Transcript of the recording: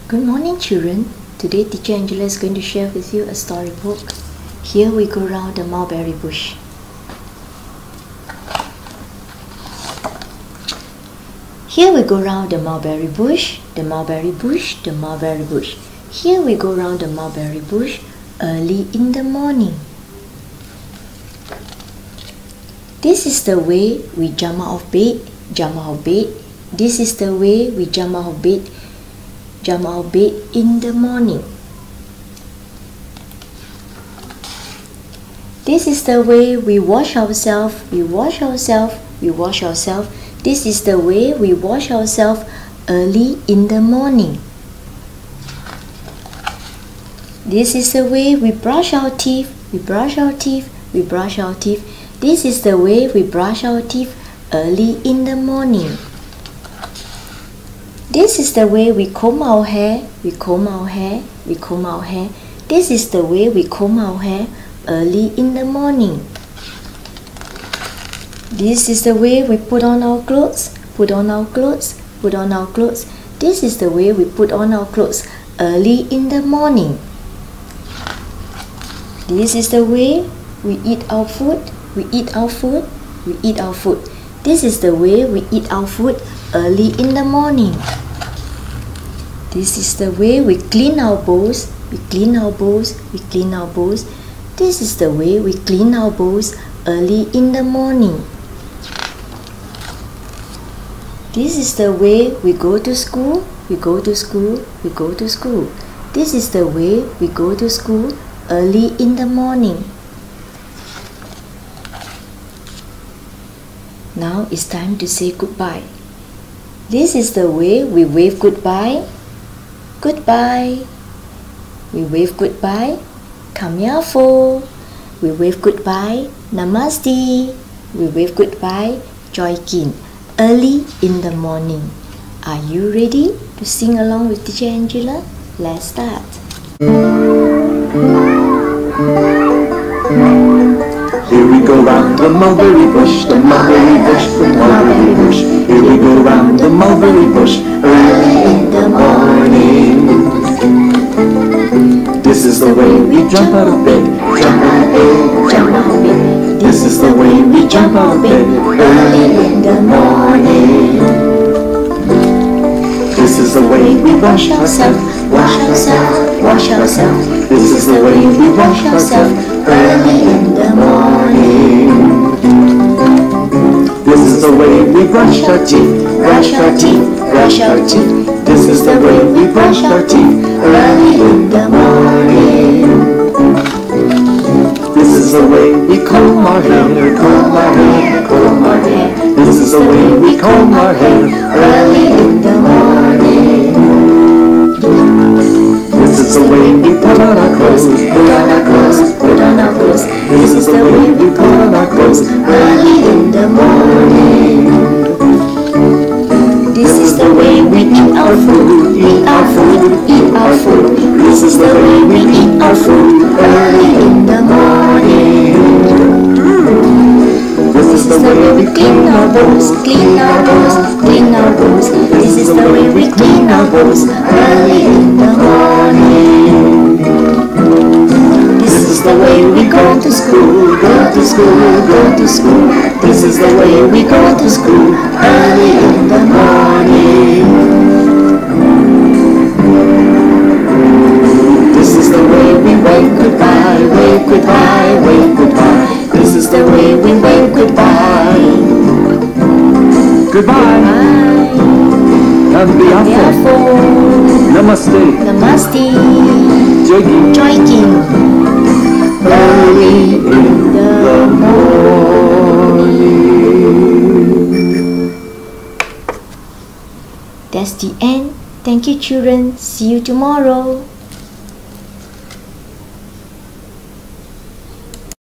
Good morning, children. Today teacher Angela is going to share with you a storybook. Here we go round the mulberry bush. Here we go round the mulberry bush, the mulberry bush, the mulberry bush. Here we go round the mulberry bush early in the morning. This is the way we jump out of bed, jump out of bed. This is the way we jump out of bed, jump out of bed in the morning. This is the way we wash ourselves, we wash ourselves, we wash ourselves. This is the way we wash ourselves early in the morning. This is the way we brush our teeth, we brush our teeth, we brush our teeth. This is the way we brush our teeth early in the morning. This is the way we comb our hair, we comb our hair, we comb our hair. This is the way we comb our hair early in the morning. This is the way we put on our clothes, put on our clothes, put on our clothes. This is the way we put on our clothes early in the morning. This is the way we eat our food, we eat our food, we eat our food. This is the way we eat our food early in the morning. This is the way we clean our bowls, we clean our bowls, we clean our bowls. This is the way we clean our bowls early in the morning. This is the way we go to school, we go to school, we go to school. This is the way we go to school early in the morning. Now it's time to say goodbye. This is the way we wave goodbye. Goodbye. We wave goodbye. Kamyafo. We wave goodbye. Namaste. We wave goodbye. Joikin. Early in the morning. Are you ready to sing along with teacher Angela? Let's start. Here we go round the mulberry bush, the mulberry bush, the mulberry bush. Here we go round the mulberry bush early in the morning. This is the way we jump out of bed, jump out of bed, jump out of bed. This is the way we jump out of bed early in the morning. This is the way we wash ourselves, wash ourselves, wash ourselves. This is the way we wash ourselves early in the morning. This is the way we brush our teeth, brush our teeth, brush our teeth. This is the way we brush our teeth early in the morning. This is the way we comb our hair, comb our hair, comb our hair. This is the way we comb our hair early in the morning. This is the way we put on our clothes, put on our clothes, put on our clothes. This is the way we put on our clothes early in the morning. This is the way we eat our food, eat our food, eat our food. This is the way we eat our food early in the morning. This is the way we clean our bowls, clean our bowls, clean our bowls. This is the way we clean our bowls early in the morning. This is the way we go to school, go to school, go to school. This is the way we go to school early in the morning. This is the way we wave goodbye, wave goodbye, wave goodbye. This is the way we wave goodbye. Goodbye. Bye. Kamyafo. Namaste. Namaste. Joikin. Joikin. Early in the morning. That's the end. Thank you, children. See you tomorrow.